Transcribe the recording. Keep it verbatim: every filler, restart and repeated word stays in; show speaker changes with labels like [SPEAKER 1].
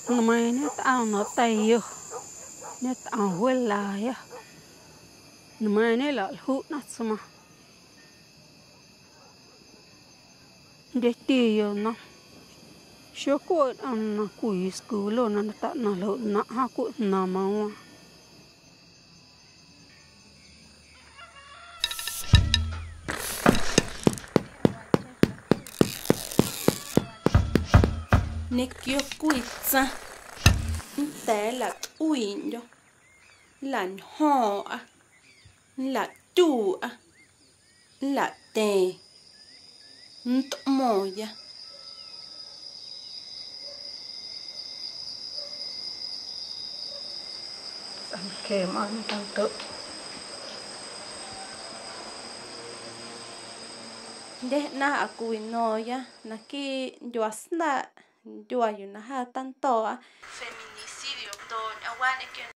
[SPEAKER 1] Mày nét ao nó tay yo, nét ao quên là ya, mày nét là hút nát sama, để tiêu nó, số cô ăn nó cùi school lo nó ta nó lo nó ha cô nó mà
[SPEAKER 2] nekio kuitsa té là uin yo là ho à là tu à là tè nt mo ya
[SPEAKER 1] ăn kem ăn tăng tự
[SPEAKER 2] de na aku no ya na ki yo asna yo ayuna ha tanto feminicidio don awane